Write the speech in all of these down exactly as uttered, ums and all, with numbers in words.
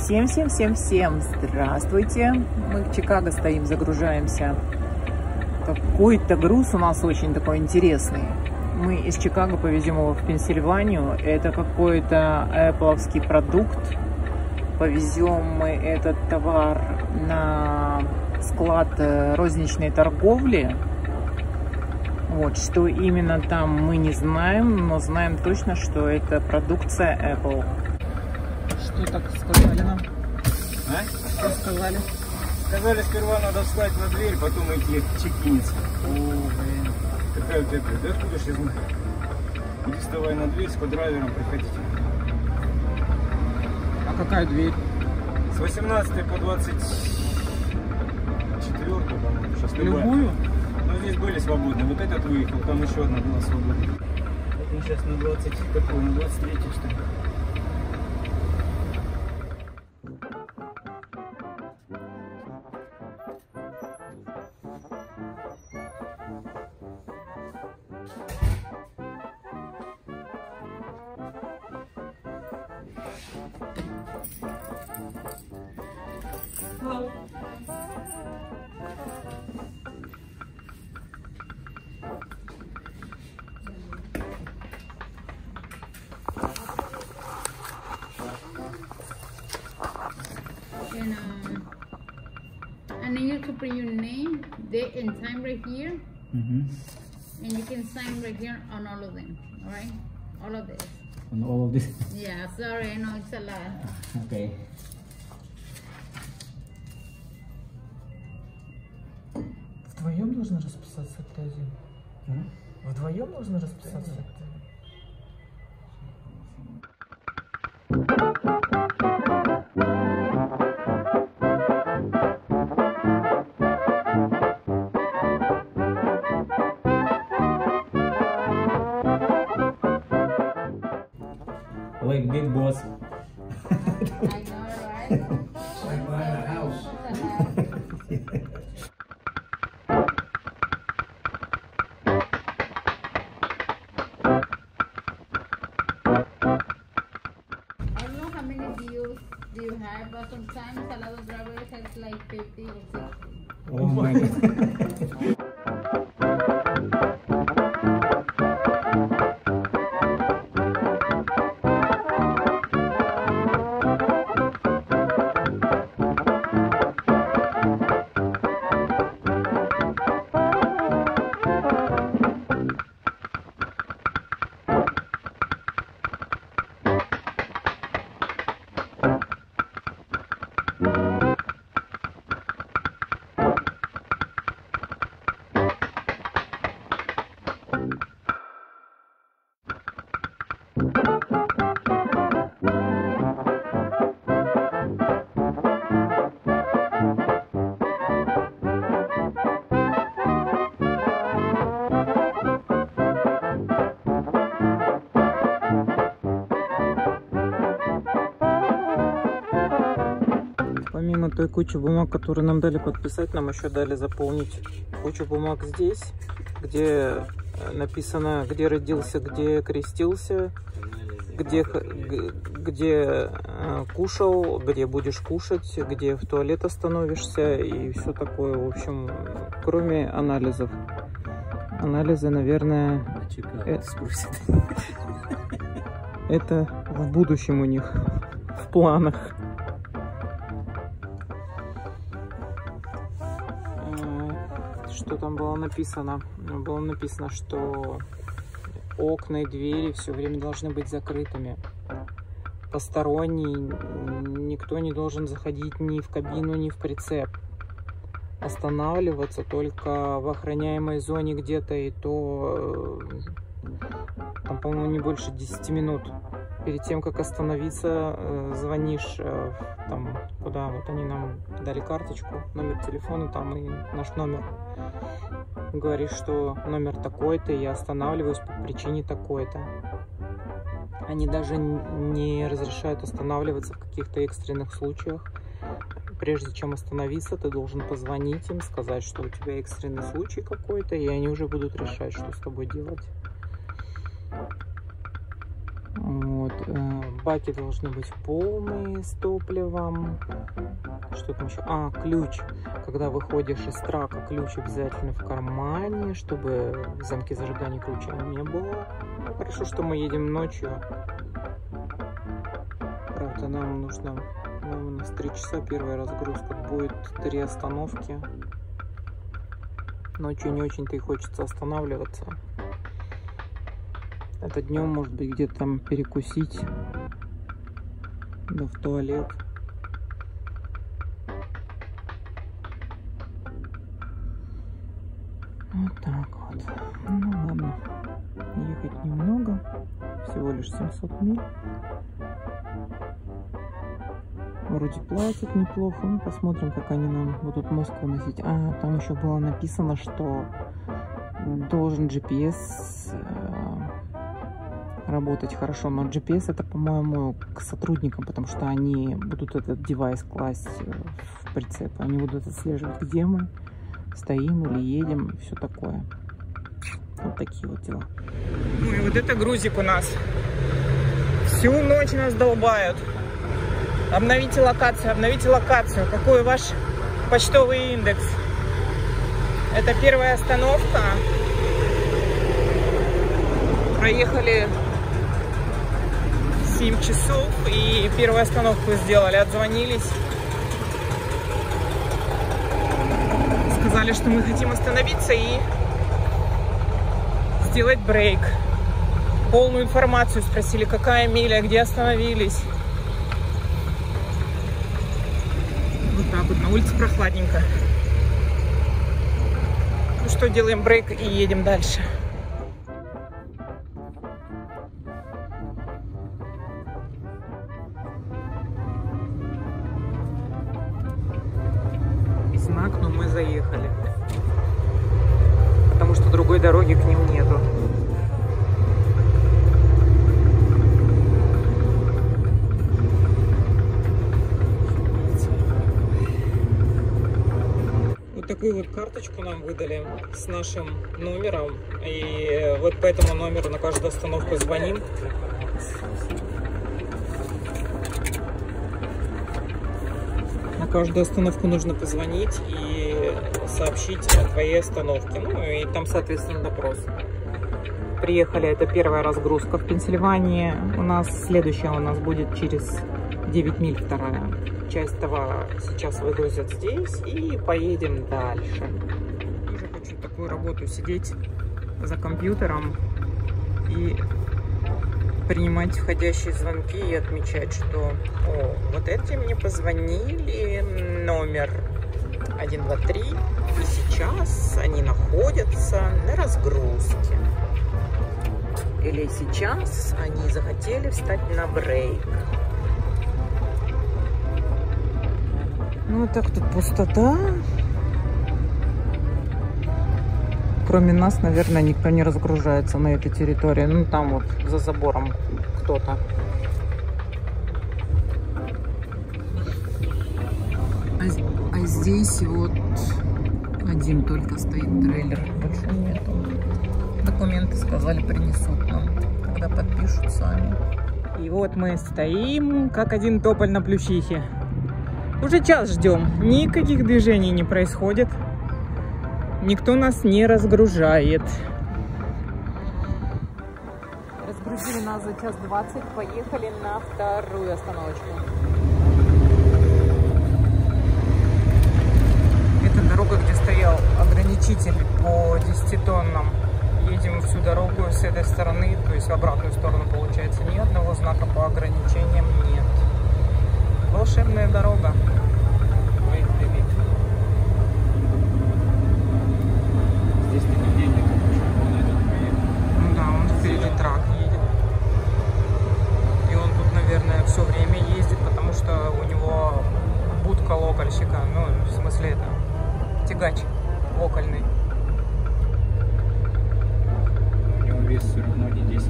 Всем-всем-всем-всем здравствуйте! Мы в Чикаго стоим, загружаемся. Какой-то груз у нас очень такой интересный. Мы из Чикаго повезем его в Пенсильванию. Это какой-то Apple-овский продукт. Повезем мы этот товар на склад розничной торговли. Вот, что именно там, мы не знаем, но знаем точно, что это продукция Apple. Что так сказали нам? А? Что сказали? Сказали, сперва надо встать на дверь, потом идти чекиниться. О, блин. Какая у тебя дверь? Да откуда ж я знаю? Иди вставай на дверь, с кодрайвером приходите. А какая дверь? С восемнадцатой по двадцать четвёртую, по-моему, сейчас Любую? Ну, здесь были свободны. Вот этот выехал, там еще одна была свободна. Вот мы сейчас на двадцать, какой, на двадцать третью, что ли? Hello. And um, I need you to print your name, date, and time right here. Mm-hmm. And you can sign right here on all of them. All right, all of this. On all of this? Yeah, sorry, I know it's a lot. Okay. Вдвоем нужно расписаться от Тази? А? Вдвоем нужно расписаться от Тази? Like big boss. I know, right? Like buying a house. I don't know how many deals do you have, but sometimes a lot of drivers has like fifty or sixty. Oh my god. Помимо той кучи бумаг, которые нам дали подписать, нам еще дали заполнить кучу бумаг здесь, где написано, где родился, где крестился, где, где кушал, где будешь кушать, где в туалет остановишься и все такое. В общем, кроме анализов. Анализы, наверное, э... это в будущем у них, в планах. Что там было написано? Было написано, что окна и двери все время должны быть закрытыми. Посторонний, никто не должен заходить ни в кабину, ни в прицеп. Останавливаться только в охраняемой зоне где-то, и то там, по-моему, не больше десяти минут. Перед тем, как остановиться, звонишь там, куда вот они нам дали карточку, номер телефона, там и наш номер. Говоришь, что номер такой-то, я останавливаюсь по причине такой-то. Они даже не разрешают останавливаться в каких-то экстренных случаях. Прежде чем остановиться, ты должен позвонить им, сказать, что у тебя экстренный случай какой-то, и они уже будут решать, что с тобой делать. Вот. баки должны быть полные с топливом. Что там еще? А, ключ. Когда выходишь из трака, ключ обязательно в кармане, чтобы в замке зажигания ключа не было. Ну, хорошо, что мы едем ночью. Правда, нам нужно... Ну, у нас три часа первая разгрузка. Будет три остановки. Ночью не очень-то и хочется останавливаться. Это днем, может быть, где-то там перекусить. Да в туалет. Вот так вот. Ну ладно. Ехать немного. Всего лишь семьсот миль. Вроде платят неплохо. Ну, посмотрим, как они нам будут мозг выносить. А, там еще было написано, что должен джи пи эс э, работать хорошо. Но джи пи эс это, по-моему, к сотрудникам, потому что они будут этот девайс класть в прицеп. Они будут отслеживать, где мы стоим или едем, и все такое. Вот такие вот дела. Ну и вот это грузик у нас. Всю ночь нас долбают. Обновите локацию, обновите локацию. Какой ваш почтовый индекс? Это первая остановка. Проехали семь часов и первую остановку сделали. Отзвонились. Сказали, что мы хотим остановиться и сделать брейк. Полную информацию спросили, какая миля, где остановились. Вот так вот, на улице прохладненько. Ну что, делаем брейк и едем дальше. Знак, но мы заехали. Потому что другой дороги к ним нету. Такую вот карточку нам выдали с нашим номером, и вот по этому номеру на каждую остановку звоним. На каждую остановку нужно позвонить и сообщить о твоей остановке. Ну и там, соответственно, допрос. Приехали, это первая разгрузка в Пенсильвании. У нас следующая у нас будет через девять миль, вторая. Часть того сейчас выгрузят здесь и поедем дальше. Уже хочу такую работу сидеть за компьютером и принимать входящие звонки и отмечать, что о, вот эти мне позвонили, номер один два три, и сейчас они находятся на разгрузке. Или сейчас они захотели встать на брейк. Ну, так тут пустота. Кроме нас, наверное, никто не разгружается на этой территории. Ну, там вот за забором кто-то. А, а здесь вот один только стоит трейлер. Больше нету. Документы, сказали, принесут нам, когда подпишут сами. И вот мы стоим, как один тополь на плющихе. Уже час ждем, никаких движений не происходит, никто нас не разгружает. Разгрузили нас за час двадцать, поехали на вторую остановочку. Это дорога, где стоял ограничитель по десяти тоннам. Едем всю дорогу с этой стороны, то есть в обратную сторону получается. Ни одного знака по ограничениям нет. Волшебная дорога. Здесь понедельник. Ну да, он впереди трак едет. И он тут, наверное, все время ездит, потому что у него будка локальщика. Ну, в смысле это тягач локальный. У него вес все равно не десять.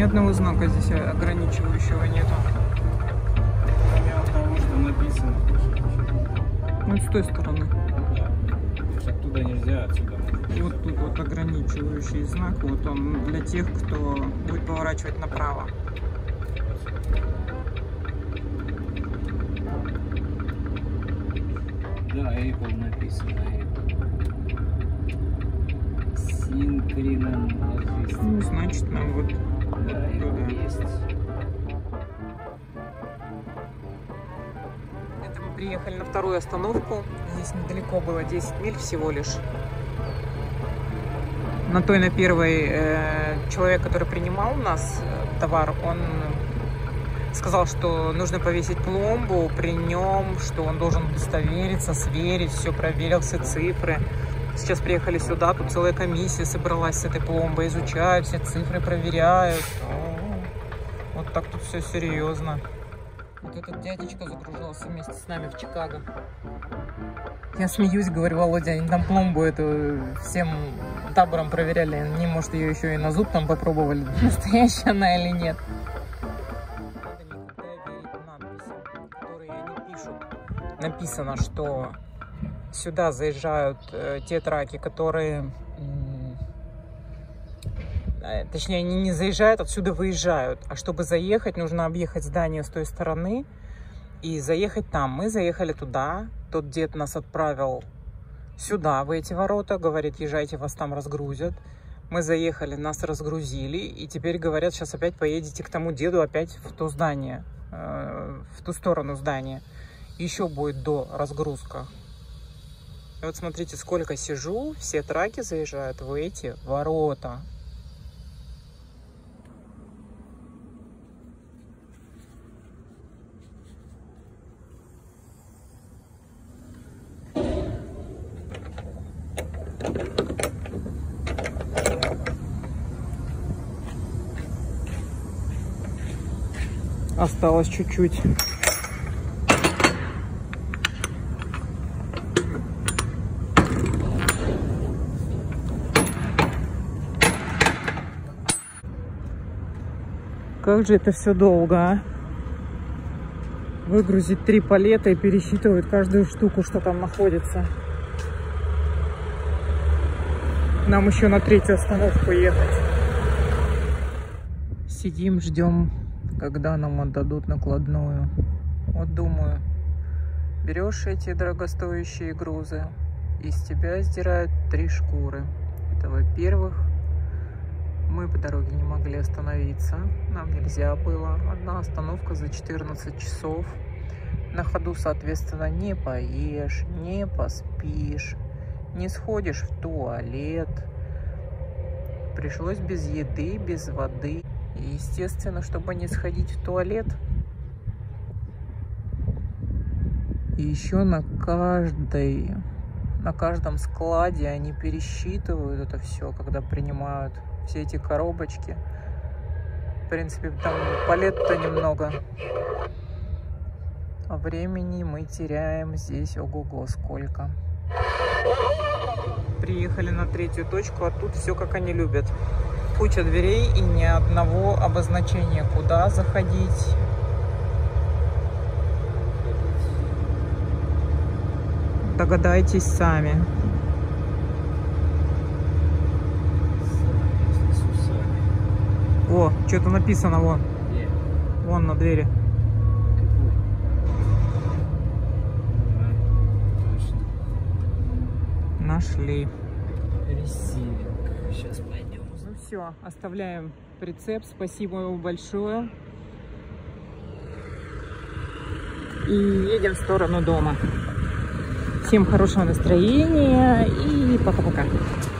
одного знака здесь ограничивающего нету. Помимо того, что написано. Ну, с той стороны. Да. Оттуда нельзя, отсюда можно. Вот тут вот ограничивающий знак. Вот он для тех, кто будет поворачивать направо. Да, Apple написано. Синкринон ложись. Ну, значит, нам вот Да, Apple есть. это мы приехали на вторую остановку. Здесь недалеко было, десять миль всего лишь. На той, на первой, э, человек, который принимал у нас э, товар, он сказал, что нужно повесить пломбу при нем, что он должен удостовериться, сверить, все проверил, все цифры. Сейчас приехали сюда, тут целая комиссия собралась с этой пломбой, изучают, все цифры проверяют. О, вот так тут все серьезно. Вот этот дядечка загружался вместе с нами в Чикаго. Я смеюсь, говорю: Володя, они там пломбу эту всем табором проверяли. Они, может, ее еще и на зуб там попробовали, настоящая она или нет. Надо никогда верить надписям, которые они пишут. Написано, что сюда заезжают э, те траки, которые... Э, точнее, они не заезжают, отсюда выезжают. А чтобы заехать, нужно объехать здание с той стороны и заехать там. Мы заехали туда. Тот дед нас отправил сюда, в эти ворота. Говорит: езжайте, вас там разгрузят. Мы заехали, нас разгрузили. И теперь говорят: сейчас опять поедете к тому деду, опять в то здание, э, в ту сторону здания. Еще будет до разгрузка. И вот смотрите, сколько сижу, все траки заезжают в эти ворота. Осталось чуть-чуть. Как же это все долго, а? Выгрузить три палета и пересчитывать каждую штуку, что там находится. Нам еще на третью остановку ехать. Сидим, ждем, когда нам отдадут накладную. Вот думаю, берешь эти дорогостоящие грузы, из тебя сдирают три шкуры. Это, во-первых, мы по дороге не могли остановиться, нам нельзя было. Одна остановка за четырнадцать часов. На ходу, соответственно, не поешь, не поспишь, не сходишь в туалет. Пришлось без еды, без воды. И, естественно, чтобы не сходить в туалет, и еще на каждой, на каждом складе они пересчитывают это все, когда принимают все эти коробочки. В принципе, там палет-то немного. А времени мы теряем здесь ого-го сколько. Приехали на третью точку, а тут все как они любят. Куча дверей и ни одного обозначения, куда заходить. Догадайтесь сами. О, что-то написано вон. Где? Вон на двери. Нашли. Ресивинг. Сейчас пойдем. Ну все, оставляем прицеп. Спасибо ему большое. И едем в сторону дома. Всем хорошего настроения и пока-пока.